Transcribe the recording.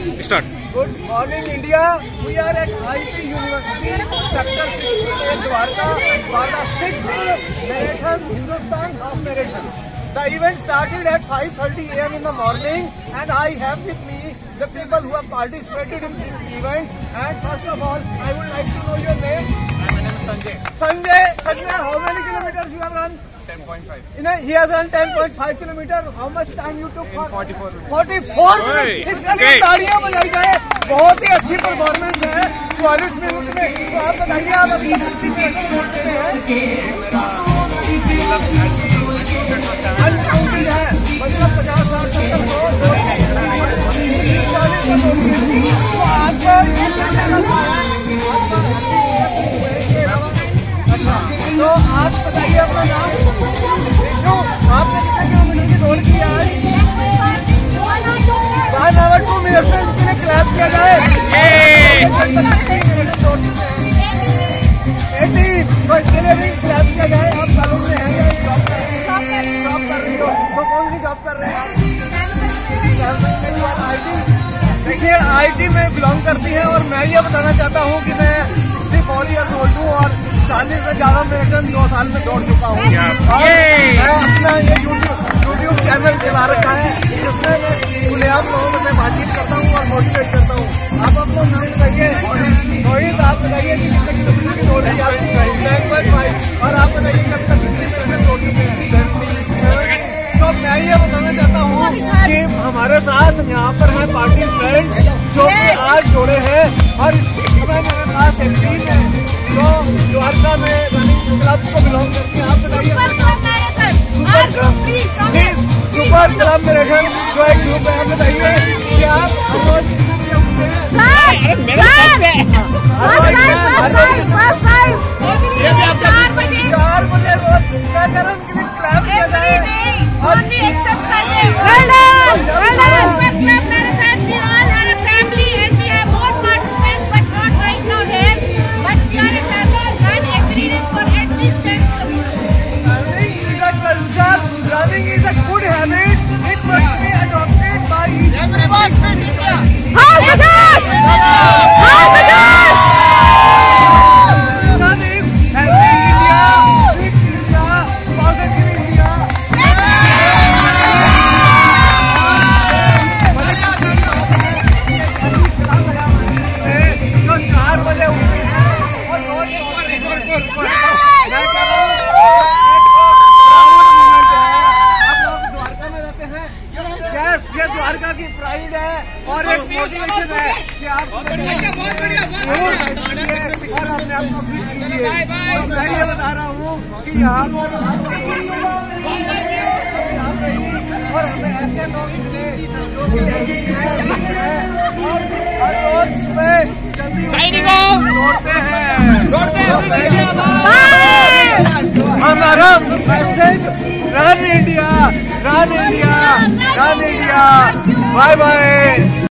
Start. Good morning, India. We are at IT University, Sector 6th DWARKA for the 6th Marathon Hindustan Half Marathon. The event started at 5:30 AM in the morning, and I have with me the people who have participated in this event. And first of all, I would like to know your name. My name is Sanjay. Sanjay, how many kilometers you have run? 10.5. He has run 10.5 kilometers. How much time you took? 44 minutes. 44 minutes. इसका लिए तालियां बजाई जाए. बहुत ही अच्छी performance है 44 minute में. तो आप बताइए, आप अपनी कितनी मिनट में दौड़ते हैं? अनकाउंटेड है, मतलब 50, 60, 70, 100, 200. तो आपका अच्छा, तो आप बताइए अपना नाम. विष्णु, आपने कितने किलोमीटर की दौड़ की आज? 1 hour 2 minutes में इनके लिए क्लैप किया जाए. 18, तो इसके लिए भी क्लैप किया जाए. आप कॉलेज में हैं या जॉब कर रहे हैं? जॉब कर रही हो. तो कौन सी जॉब कर रहे हैं आप? देखिए, IT में बिलोंग करती है. और मैं ये बताना चाहता हूँ कि मैं 64 ईयर्स ओल्ड हूँ और 40 से ज्यादा मैराथन 2 साल में दौड़ चुका हूँ. मैं अपना ये यूट्यूब चैनल चला रखा है, जिसमें मैं खुलेआम लोगों से बातचीत करता हूँ और मोटिवेट करता हूँ. आप अपना नाम बताइए. रोहित, आप बताइए कि कितने किलोमीटर की दौड़ रही है? 10.5. और आप बताइए कब तक कितने मैराथन दौड़ चुके हैं? 70. तो मैं ये बताना चाहता हूँ कि हमारे साथ यहाँ पर है पार्टिसिपेंट्स जो कि आज जुड़े हैं. और इसमें मेरे पास एक टीम है जो द्वारका में रनिंग क्लब को बिलोंग करती है. आप बताइए. सुपर क्लब मैराथन जो एक ग्रुप है. आप बताइए कि आप रोज कितने उठते हैं? 4 बजे रोज. क्या करें उनके लिए क्लब किया जाए. Running is a good habit. It must be adopted by everyone in India. Mission is healthy India, fit India, positive India. जो 4 बजे उठते हैं और रोज ये द्वारका की प्राइड है और एक मोटिवेशन है कि आप और अपने आप को फिट कीजिए. और मैं ये बता रहा हूँ कि यहाँ पर और हमें ऐसे लोग मिले और हर रोज सुबह जल्दी दौड़ते हैं. हमारा message run India, run India, run India. Bye bye.